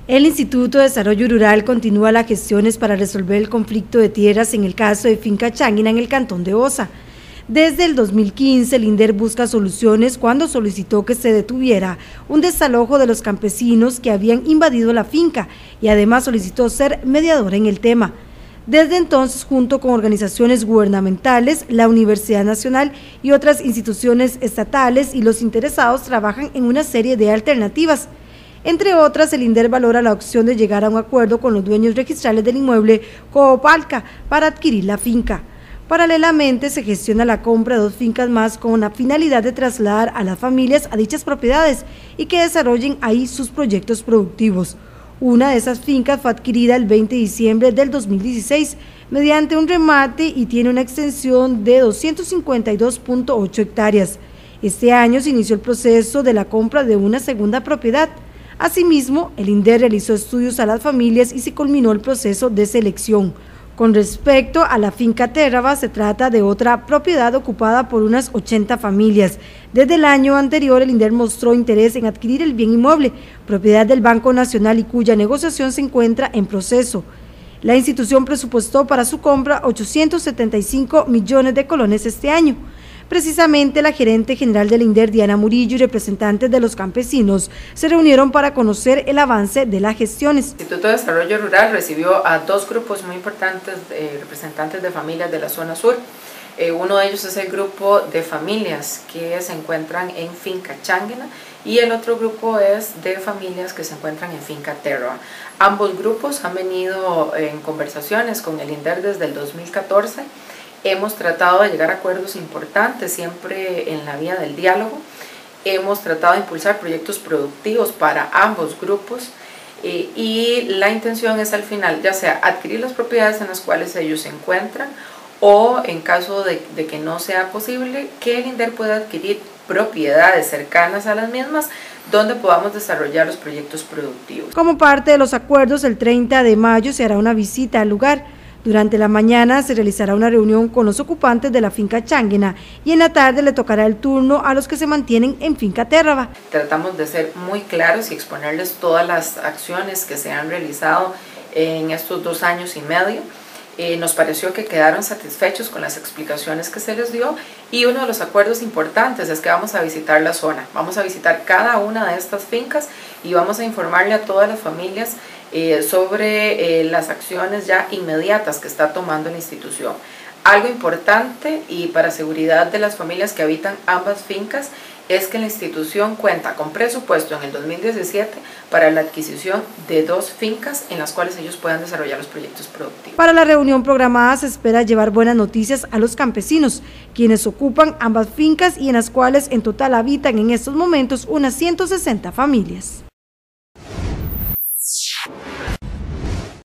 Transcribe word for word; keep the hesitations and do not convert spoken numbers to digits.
El Instituto de Desarrollo Rural continúa las gestiones para resolver el conflicto de tierras en el caso de Finca Changuina en el cantón de Osa. Desde el dos mil quince, el INDER busca soluciones cuando solicitó que se detuviera un desalojo de los campesinos que habían invadido la finca y además solicitó ser mediadora en el tema. Desde entonces, junto con organizaciones gubernamentales, la Universidad Nacional y otras instituciones estatales y los interesados trabajan en una serie de alternativas. Entre otras, el INDER valora la opción de llegar a un acuerdo con los dueños registrales del inmueble Coopalca para adquirir la finca. Paralelamente, se gestiona la compra de dos fincas más con la finalidad de trasladar a las familias a dichas propiedades y que desarrollen ahí sus proyectos productivos. Una de esas fincas fue adquirida el veinte de diciembre del dos mil dieciséis mediante un remate y tiene una extensión de doscientas cincuenta y dos punto ocho hectáreas. Este año se inició el proceso de la compra de una segunda propiedad. Asimismo, el INDER realizó estudios a las familias y se culminó el proceso de selección. Con respecto a la finca Térraba, se trata de otra propiedad ocupada por unas ochenta familias. Desde el año anterior, el INDER mostró interés en adquirir el bien inmueble, propiedad del Banco Nacional y cuya negociación se encuentra en proceso. La institución presupuestó para su compra ochocientos setenta y cinco millones de colones este año. Precisamente, la gerente general del INDER, Diana Murillo, y representantes de los campesinos se reunieron para conocer el avance de las gestiones. El Instituto de Desarrollo Rural recibió a dos grupos muy importantes, eh, representantes de familias de la zona sur. Eh, uno de ellos es el grupo de familias que se encuentran en Finca Changuina y el otro grupo es de familias que se encuentran en Finca Térraba. Ambos grupos han venido en conversaciones con el INDER desde el dos mil catorce. Hemos tratado de llegar a acuerdos importantes, siempre en la vía del diálogo. Hemos tratado de impulsar proyectos productivos para ambos grupos eh, y la intención es al final, ya sea adquirir las propiedades en las cuales ellos se encuentran o en caso de, de que no sea posible, que el INDER pueda adquirir propiedades cercanas a las mismas donde podamos desarrollar los proyectos productivos. Como parte de los acuerdos, el treinta de mayo se hará una visita al lugar. Durante la mañana se realizará una reunión con los ocupantes de la finca Changuina y en la tarde le tocará el turno a los que se mantienen en Finca Térraba. Tratamos de ser muy claros y exponerles todas las acciones que se han realizado en estos dos años y medio. Eh, nos pareció que quedaron satisfechos con las explicaciones que se les dio y uno de los acuerdos importantes es que vamos a visitar la zona, vamos a visitar cada una de estas fincas y vamos a informarle a todas las familias eh, sobre eh, las acciones ya inmediatas que está tomando la institución. Algo importante y para seguridad de las familias que habitan ambas fincas es que la institución cuenta con presupuesto en el dos mil diecisiete para la adquisición de dos fincas en las cuales ellos puedan desarrollar los proyectos productivos. Para la reunión programada se espera llevar buenas noticias a los campesinos, quienes ocupan ambas fincas y en las cuales en total habitan en estos momentos unas ciento sesenta familias.